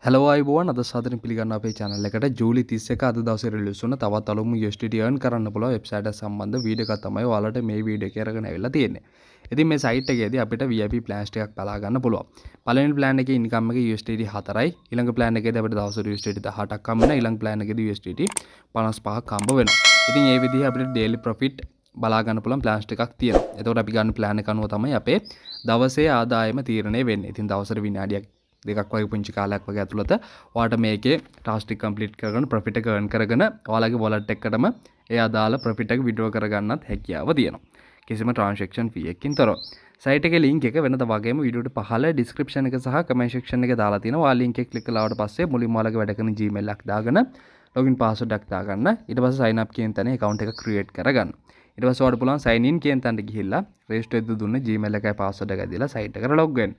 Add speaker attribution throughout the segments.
Speaker 1: Hello අයිබෝන් අද සාදරයෙන් පිළිගන්න අපේ channel එකට ජූලි 31 අද දවසේ රිලීස් වුණ තවත් අලුත්ම USDT earn කරන්න පුළුවන් වෙබ්සයිට් එක සම්බන්ධ වීඩියෝ එකක් තමයි ඔයාලට මේ වීඩියෝ එකේ අරගෙන ආවිල්ලා තියෙන්නේ. ඉතින් මේ සයිට් එකේදී අපිට VIP plans ටිකක් බලා ගන්න පුළුවන්. පළවෙනි plan එකේ income එක USDT 4යි. ඊළඟ plan එකේදී අපිට දවසට USDT 18ක් හම්බ වෙනවා. ඊළඟ plan එකේදී USDT 55ක් හම්බ වෙනවා. ඉතින් මේ විදිහේ අපිට daily profit බලා ගන්න පුළුවන් plans ටිකක් තියෙනවා. එතකොට අපි ගන්න plan එක අනුව තමයි අපේ දවසේ ආදායම තීරණය වෙන්නේ. ඉතින් දවසට විනාඩියක් දෙකක් වගේ පුංචි කාලයක් වගේ ඇතුළත ඔයාලට මේකේ ටාස්ක් ටික කම්ප්ලීට් කරගෙන ප්‍රොෆිට් එක earn කරගෙන ඔයාලගේ wallet එකකටම ඒ අදාළ ප්‍රොෆිට් එක withdraw කරගන්නත් හැකියාව තියෙනවා. කිසිම transaction fee එකකින් තොරව. සයිට් එකේ link එක වෙනද වගේම වීඩියෝට පහළ description එක සහ comment section එකේ දාලා තියෙනවා. ඔයා link එක click කළාට පස්සේ මුලින්ම ඔයාලගේ වැඩ කරන Gmail එකක් දාගෙන login password එකක් දාගන්න. ඊට පස්සේ sign up කියන තැන account එක create කරගන්න. ඊට පස්සේ ඔයාලට පුළුවන් sign in කියන තැනට ගිහිල්ලා register එක දුන්න Gmail එකයි password එකයි දීලා site එකට log වෙන්න.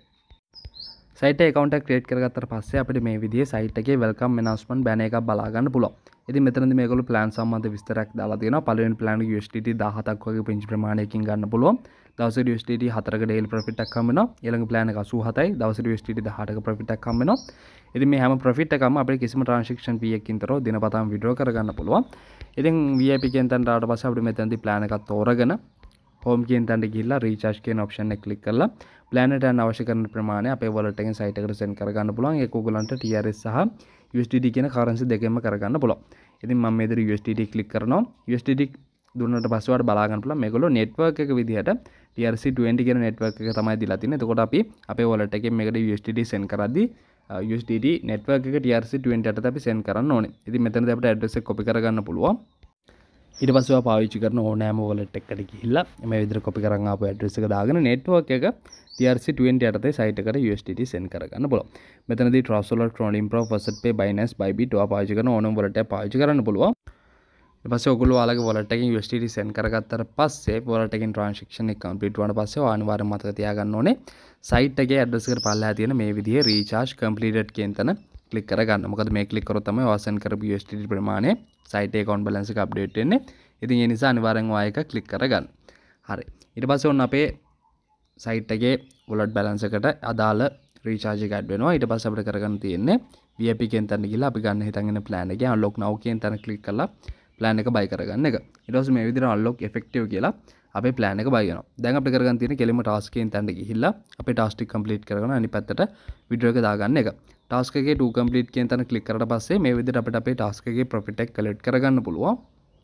Speaker 1: සයිට් එකේ account එක create කරගත්තට පස්සේ අපිට මේ විදිහේ සයිට් එකේ welcome announcement banner එකක් බලා ගන්න පුළුවන්. ඉතින් මෙතනදී මේගොල්ලෝ plan සම්බන්ධ විස්තරයක් දාලා තියෙනවා. පළවෙනි plan එක USDT 17ක් වගේ පුංචි ප්‍රමාණයකින් ගන්න පුළුවන්. දවසට USDT 4ක daily profit එකක් හම්බ වෙනවා. ඊළඟ plan එක 87යි. දවසට USDT 18ක profit එකක් හම්බ වෙනවා. ඉතින් මේ හැම profit එකම අපිට කිසිම transaction fee එකකින් තොරව දිනපතාම withdraw කරගන්න පුළුවන්. ඉතින් VIP කියන තැනට ආවට පස්සේ අපිට මෙතනදී plan එකක් තෝරගෙන home කියන තැනට ගිහිල්ලා recharge කියන option එක click කරලා plan එකට යන අවශ්‍ය කරන ප්‍රමාණය අපේ wallet එකෙන් site එකට send කරගන්න පුළුවන්. ඒක ඔයගලන්ට TRS සහ USDT කියන currency දෙකෙන්ම කරගන්න පුළුවන්. ඉතින් මම මේ විදිහට USDT click කරනවා. USDT දුන්නට පස්සේ ඔයාලට බලා ගන්න පුළුවන් මේගොල්ලෝ network එක විදිහට TRC20 කියන network එක තමයි දීලා තින්නේ. එතකොට අපි අපේ wallet එකෙන් මේකට USDT send කරද්දී USDT network එක TRC20 යටතේ අපි send කරන්න ඕනේ. ඉතින් මෙතනදී අපිට address එක copy කරගන්න පුළුවන්. ඊට පස්සේ ඔයා පාවිච්චි කරන ඕනෑම wallet එකකට ගිහිල්ලා මේ විදිහට copy කරන් ආපු address එක දාගෙන network එක TRC20 යටතේ site එකට USDT send කරගන්න පුළුවන්. මෙතනදී Trustwallet, Tronlim Pro, FirstPay, Binance, Bybit ඔයා පාවිච්චි කරන ඕනම wallet එකක් පාවිච්චි කරන්න පුළුවන්. ඊට පස්සේ ඔයගොල්ලෝ ඔයාලගේ wallet එකෙන් USDT send කරගත්තට පස්සේ wallet එකෙන් transaction එක complete වුණාට පස්සේ ඔයා අනිවාර්යයෙන් මතක තියාගන්න ඕනේ site එකේ address එකට පල්ලෙහා තියෙන මේ විදිහේ recharge completed කියන තැන click කරගන්න. මොකද මේ click කරොත් තමයි ඔයා send කරපු USDT ප්‍රමාණය site account balance එක update වෙන්නේ. ඉතින් ඒ නිසා අනිවාර්යෙන් ඔයා එක click කරගන්න. හරි. ඊට පස්සේ ඔන්න අපේ site එකේ wallet balance එකට අදාළ recharge එක add වෙනවා. ඊට පස්සේ අපිට කරගන්න තියෙන්නේ VIP කියන තැනට ගිහලා අපි ගන්න හිතන් ඉන්න plan එකේ unlock now කියන තැන click කරලා plan එක buy කරගන්න එක. ඊට පස්සේ මේ විදිහට unlock effective කියලා අපේ plan එක buy වෙනවා. දැන් අපිට කරගන්න තියෙන්නේ කෙලින්ම task කියන තැනට ගිහිල්ලා අපේ task ටික complete කරගෙන අනිත් පැත්තට withdraw එක දාගන්න එක. task එකේ to complete කියන තැන click කරලා පස්සේ මේ විදිහට අපිට අපේ task එකේ profit එක collect කරගන්න පුළුවන්.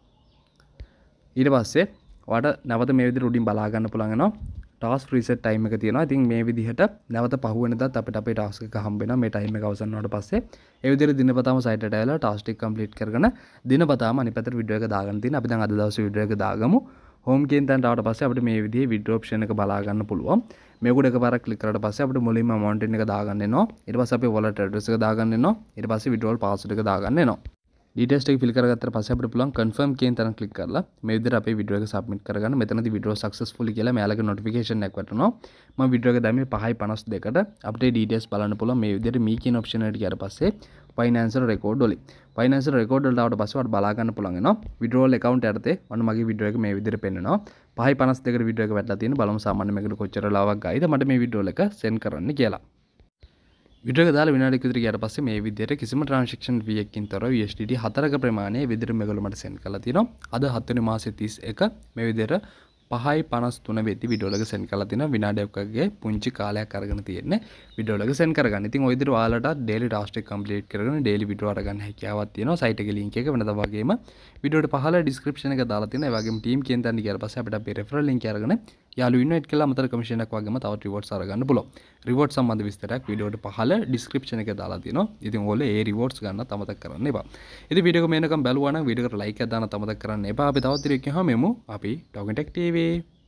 Speaker 1: ඊට පස්සේ ඔයාලට නැවත මේ විදිහට උඩින් බලා ගන්න පුළුවන් වෙනවා. task reset time එක තියෙනවා. ඉතින් මේ විදිහට නැවත පහුවෙනදාත් අපිට අපේ task එක හම්බ වෙනවා. මේ time එක අවසන් වුණාට පස්සේ ඒ විදිහට දිනපතාම site එකට ඇවිල්ලා task ටික complete කරගෙන දිනපතාම අනිත් පැත්තට video එක දාගන්න තියෙනවා. අපි දැන් අද දවසේ video එක දාගමු. home කියන තැනට ආවට පස්සේ අපිට මේ විදිහේ withdraw option එක බලා ගන්න පුළුවන්. මේකට එකපාරක් click කරලා පස්සේ අපිට මුලින්ම amount එක දාගන්න එනවා. ඊට පස්සේ අපේ wallet address එක දාගන්න එනවා. ඊට පස්සේ withdrawal password එක දාගන්න එනවා. details ටික fill කරගත්තට පස්සේ අපිට පුළුවන් confirm කියන තැන click කරලා මේ විදිහට අපේ video එක submit කරගන්න. මෙතනදී withdraw successfully කියලා මෙයාලගේ notification එකක් වටනවා. මම video එක දැම්මේ 5:52කට. අපිට details බලන්න පුළුවන් මේ විදිහට මේ කියන option එකට ගියාට පස්සේ financial record වලින්. financial record වලට ආවට පස්සේ ඔයාලට බලා ගන්න පුළුවන් වෙනවා. withdrawal account යටතේ ඔන්න මගේ video එක මේ විදිහට පෙන්නනවා. 5:52කට video එක වැටලා තියෙන බලමු සාමාන්‍ය මේකට කොච්චර ලාවක් ගයිද මට මේ withdrawal එක send කරන්න කියලා. video එක දාලා විනාඩියක් විතර ගියාට පස්සේ මේ විදිහට කිසිම transaction fee එකකින් තොරව USDT 4ක ප්‍රමාණය විදිහට මේගොල්ලෝ මට send කරලා තියෙනවා. අද 7 වෙනි මාසේ 31 මේ විදිහට 5:53 වෙද්දි video එක send කරලා තිනවා. විනාඩියක් වගේ පුංචි කාලයක් අරගෙන තියෙන්නේ video එක send කරගන්න. ඉතින් ওই විදිහට ඔයාලට daily task එක complete කරගෙන daily video අරගන්න හැකියාවක් තියෙනවා. site එකේ link එක වෙනදා වගේම video එකට පහළ description එක දාලා තියෙනවා. ඒ වගේම team කියන තැනට ගියාට පස්සේ අපිට අපේ referral link අරගෙන යාළුවෝ invite කළා අමතර commission එකක් වගේම තවත් rewards අරගන්න පුළුවන්. rewards සම්බන්ධ විස්තරයක් video එකට පහළ description එකේ දාලා තියෙනවා. ඉතින් ඔයගොල්ලෝ ඒ rewards ගන්නත් අමතක කරන්න එපා. ඉතින් video එක මේනකම් බැලුවා නම් video එකට like එකක් දාන්න අමතක කරන්න එපා. අපි තවත් video එකක් ගහමු. අපි Talking Tech TV